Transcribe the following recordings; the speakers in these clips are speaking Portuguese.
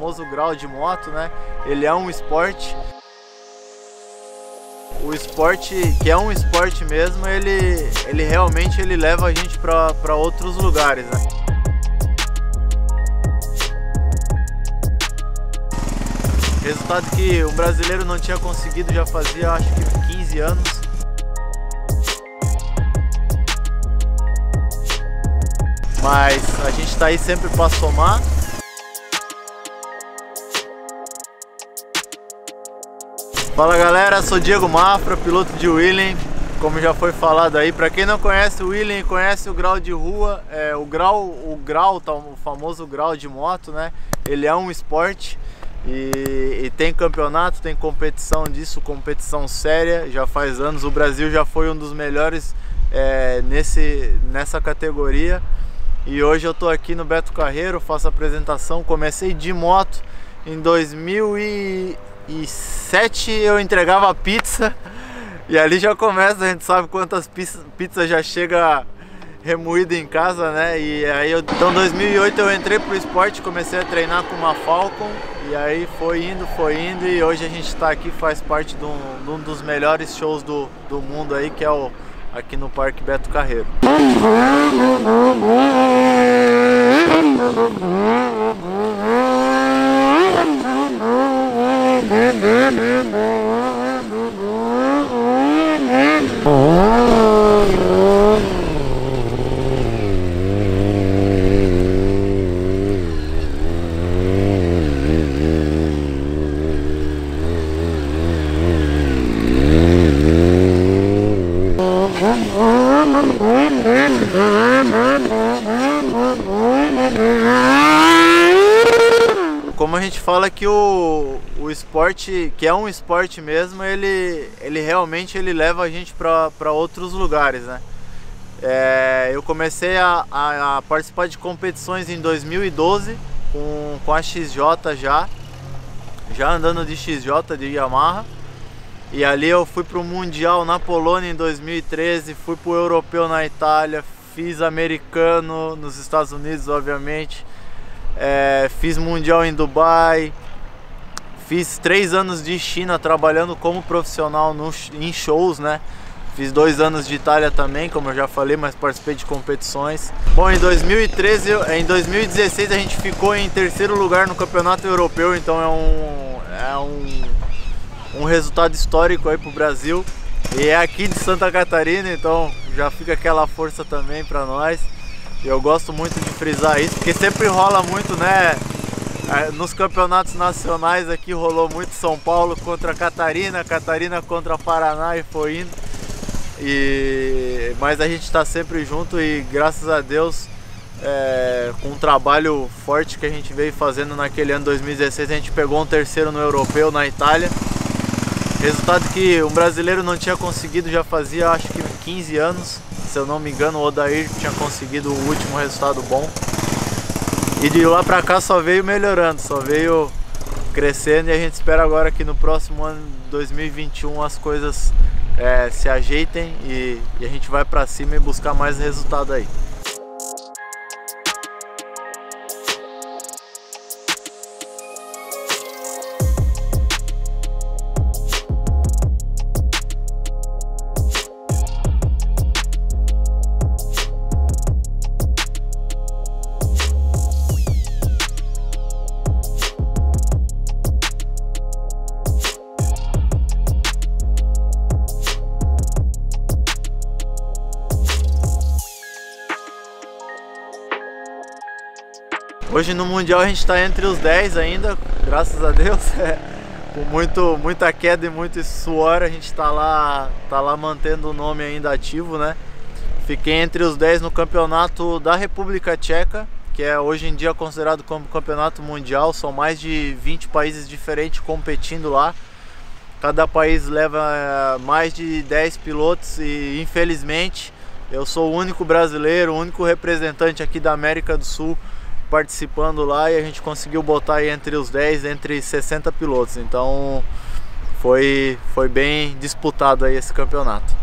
famoso grau de moto, né? Ele é um esporte. O esporte, que é um esporte mesmo, ele realmente leva a gente para outros lugares, né? Resultado que o brasileiro não tinha conseguido já fazia, acho que 15 anos. Mas a gente está aí sempre para somar. Fala galera, sou Diego Mafra, piloto de Wheeling. Como já foi falado aí, para quem não conhece o Wheeling, conhece o grau de rua, o famoso grau de moto, né? Ele é um esporte e tem campeonato, tem competição disso, competição séria, já faz anos. O Brasil já foi um dos melhores nessa categoria. E hoje eu tô aqui no Beto Carreiro, faço a apresentação. Comecei de moto em 2007, eu entregava pizza. E ali já começa, a gente sabe quantas pizzas já chega remoída em casa, né? E aí então em 2008 eu entrei pro esporte, comecei a treinar com uma Falcon. E aí foi indo e hoje a gente tá aqui, faz parte de um dos melhores shows do mundo aí, que é aqui no Parque Beto Carreiro. Como a gente fala que o esporte, que é um esporte mesmo, ele realmente leva a gente para outros lugares, né? Eu comecei a participar de competições em 2012 com a XJ já andando de XJ, de Yamaha. E ali eu fui para o Mundial na Polônia em 2013, fui para o Europeu na Itália, fiz Americano nos Estados Unidos, obviamente. Fiz Mundial em Dubai, fiz 3 anos de China trabalhando como profissional em shows, né? Fiz 2 anos de Itália também, como eu já falei, mas participei de competições. Bom, em 2016 a gente ficou em 3º lugar no Campeonato Europeu, então é um resultado histórico aí pro Brasil. E é aqui de Santa Catarina, então já fica aquela força também para nós. E eu gosto muito de frisar isso, porque sempre rola muito, né? Nos campeonatos nacionais aqui rolou muito São Paulo contra Catarina, Catarina contra Paraná e foi indo. Mas a gente está sempre junto e graças a Deus, com um trabalho forte que a gente veio fazendo naquele ano 2016, a gente pegou um 3º no Europeu, na Itália. Resultado que um brasileiro não tinha conseguido já fazia, acho que 15 anos. Se eu não me engano, o Odair tinha conseguido o último resultado bom. E de lá pra cá só veio melhorando, só veio crescendo. E a gente espera agora que no próximo ano, 2021, as coisas se ajeitem e a gente vai pra cima e buscar mais resultado aí. Hoje no Mundial a gente está entre os 10 ainda, graças a Deus, com muita queda e muito suor, a gente está lá mantendo o nome ainda ativo, né? Fiquei entre os 10 no campeonato da República Tcheca, que é hoje em dia considerado como campeonato mundial. São mais de 20 países diferentes competindo lá. Cada país leva mais de 10 pilotos e infelizmente eu sou o único brasileiro, o único representante aqui da América do Sul participando lá, e a gente conseguiu botar aí entre os 10, entre 60 pilotos. Então foi bem disputado aí esse campeonato.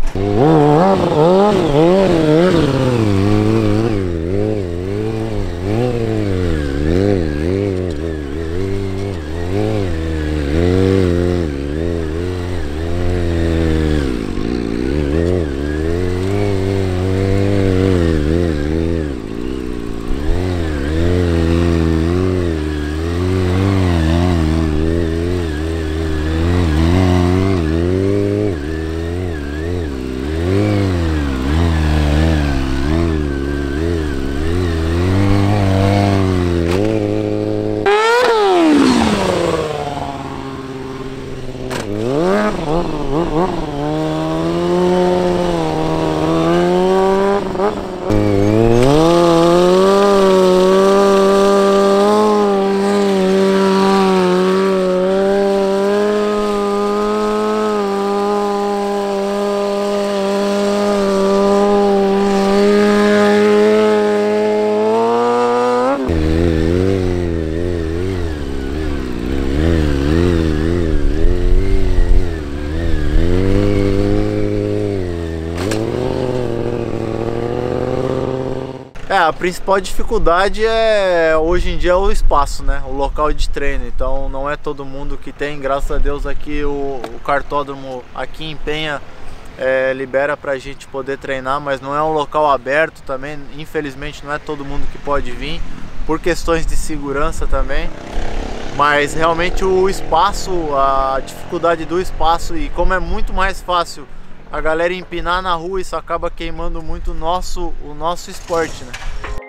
A principal dificuldade hoje em dia é o espaço, né? O local de treino. Então não é todo mundo que tem, graças a Deus aqui o cartódromo aqui em Penha libera pra gente poder treinar, mas não é um local aberto também, infelizmente não é todo mundo que pode vir, por questões de segurança também. Mas realmente o espaço, a dificuldade do espaço, e como é muito mais fácil a galera empinar na rua, isso acaba queimando muito o nosso esporte, né?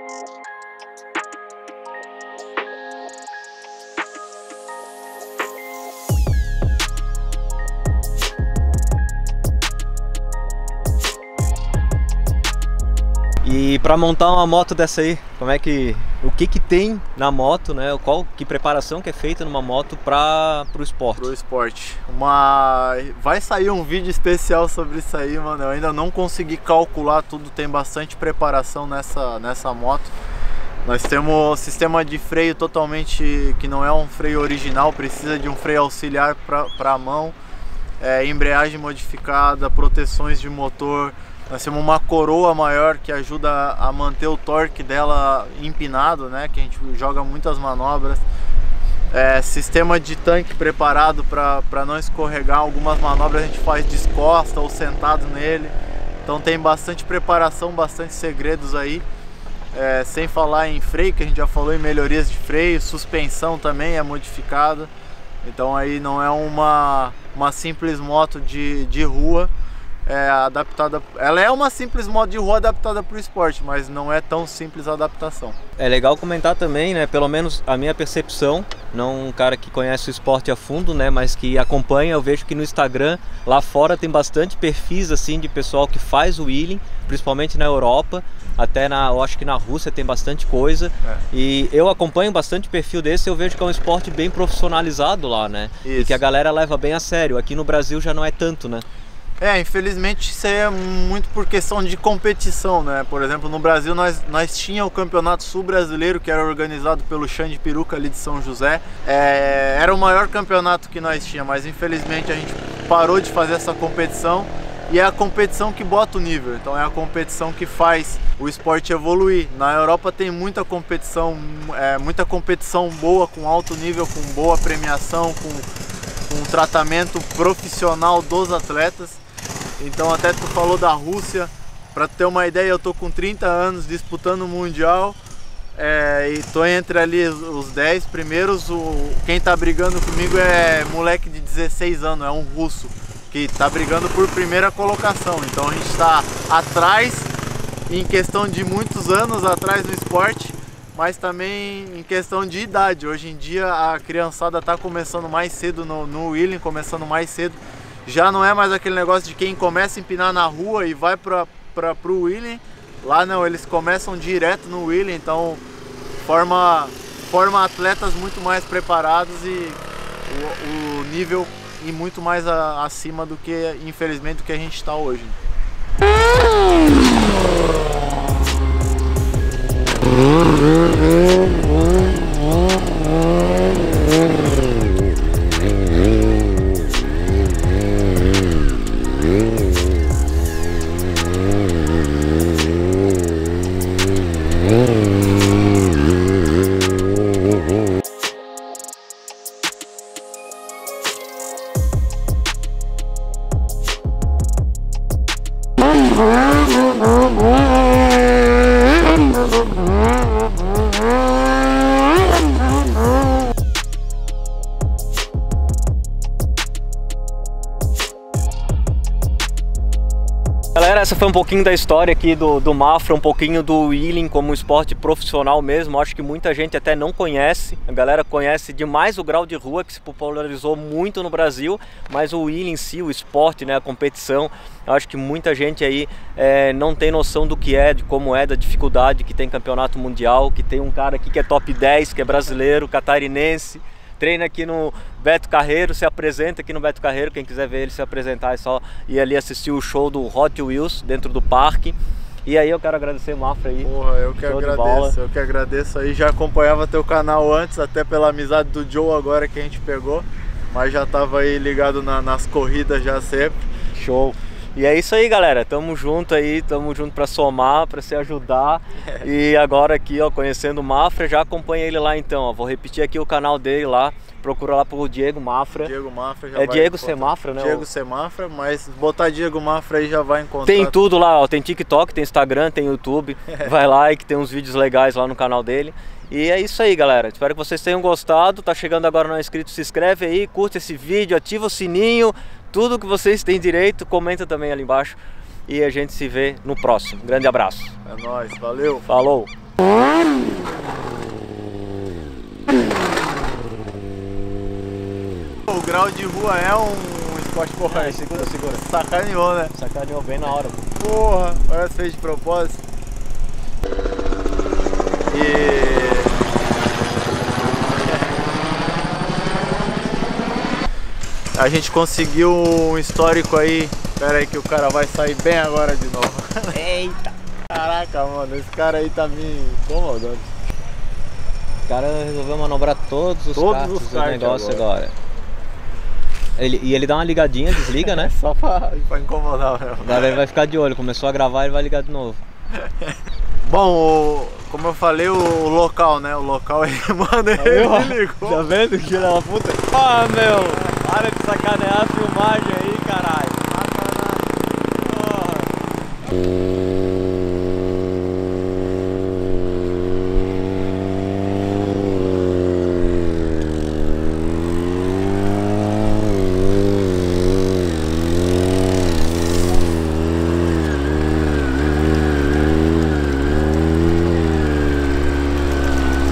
E para montar uma moto dessa aí, o que tem na moto, né? Que preparação que é feita numa moto para o esporte? Pro esporte. Vai sair um vídeo especial sobre isso aí, mano. Eu ainda não consegui calcular tudo, tem bastante preparação nessa moto. Nós temos sistema de freio totalmente que não é um freio original, precisa de um freio auxiliar para a mão, embreagem modificada, proteções de motor. Nós temos uma coroa maior que ajuda a manter o torque dela empinado, né? Que a gente joga muitas manobras. Sistema de tanque preparado para não escorregar. Algumas manobras a gente faz descosta ou sentado nele. Então tem bastante preparação, bastante segredos aí. Sem falar em freio, que a gente já falou em melhorias de freio. Suspensão também é modificada. Então aí não é uma simples moto de rua. Adaptada. Ela é uma simples moto de rua adaptada para o esporte, mas não é tão simples a adaptação. É legal comentar também, né? Pelo menos a minha percepção, não um cara que conhece o esporte a fundo, né? Mas que acompanha, eu vejo que no Instagram, lá fora tem bastante perfis assim de pessoal que faz o wheeling, principalmente na Europa, até eu acho que na Rússia tem bastante coisa. E eu acompanho bastante perfil desse, eu vejo que é um esporte bem profissionalizado lá, né? Isso. E que a galera leva bem a sério. Aqui no Brasil já não é tanto, né? Infelizmente isso aí é muito por questão de competição, né? Por exemplo, no Brasil nós tínhamos o Campeonato Sul Brasileiro, que era organizado pelo Xande Peruca ali de São José. Era o maior campeonato que nós tínhamos, mas infelizmente a gente parou de fazer essa competição. E é a competição que bota o nível, então é a competição que faz o esporte evoluir. Na Europa tem muita competição boa, com alto nível, com boa premiação, com um tratamento profissional dos atletas. Então até tu falou da Rússia, para ter uma ideia, eu tô com 30 anos disputando o Mundial e tô entre ali os 10 primeiros. Quem tá brigando comigo é moleque de 16 anos, é um russo, que tá brigando por primeira colocação. Então a gente está atrás em questão de muitos anos atrás no esporte, mas também em questão de idade. Hoje em dia a criançada tá começando mais cedo no wheeling, começando mais cedo. Já não é mais aquele negócio de quem começa a empinar na rua e vai pro wheeling. Lá não, eles começam direto no wheeling, então forma atletas muito mais preparados e o nível e muito mais acima do que, infelizmente, do que a gente está hoje. Galera, essa foi um pouquinho da história aqui do Mafra, um pouquinho do wheeling como esporte profissional mesmo. Acho que muita gente até não conhece, a galera conhece demais o grau de rua, que se popularizou muito no Brasil, mas o wheeling em si, o esporte, né, a competição, acho que muita gente aí não tem noção do que é, de como é, da dificuldade que tem campeonato mundial, que tem um cara aqui que é top 10, que é brasileiro, catarinense, treina aqui no Beto Carreiro, se apresenta aqui no Beto Carreiro. Quem quiser ver ele se apresentar é só ir ali assistir o show do Hot Wheels dentro do parque. E aí eu quero agradecer o Mafra aí. Porra, eu que agradeço aí. Já acompanhava teu canal antes, até pela amizade do Joe agora que a gente pegou, mas já tava aí ligado nas corridas já sempre. Show! E é isso aí, galera. Tamo junto aí, tamo junto pra somar, pra se ajudar. E agora aqui, ó, conhecendo o Mafra, já acompanha ele lá então, ó. Vou repetir aqui o canal dele lá. Procura lá pro Diego Mafra. Diego Mafra já é vai Diego encontrar. Semafra, né? Diego Semafra, mas botar Diego Mafra aí já vai encontrar. Tem tudo lá, ó. Tem TikTok, tem Instagram, tem YouTube. Vai lá e que tem uns vídeos legais lá no canal dele. E é isso aí, galera. Espero que vocês tenham gostado. Tá chegando agora não é inscrito, se inscreve aí, curte esse vídeo, ativa o sininho. Tudo que vocês têm direito, comenta também ali embaixo. E a gente se vê no próximo. Grande abraço. É nóis, valeu. Falou. O grau de rua é um esporte porra. Segura. Sacaneou, né? Sacaneou bem na hora. Porra, parece que fez de propósito. A gente conseguiu um histórico aí. Pera aí que o cara vai sair bem agora de novo. Eita! Caraca, mano, esse cara aí tá me incomodando. O cara resolveu manobrar todos os karts do negócio agora. Ele dá uma ligadinha, desliga, né? Só pra incomodar mesmo. Agora ele vai ficar de olho, começou a gravar, ele vai ligar de novo. Bom, como eu falei, o local, né? O local aí, mano, ele ligou. Tá vendo que filha da puta? Ah, meu! Para de sacanear a filmagem aí, caralho!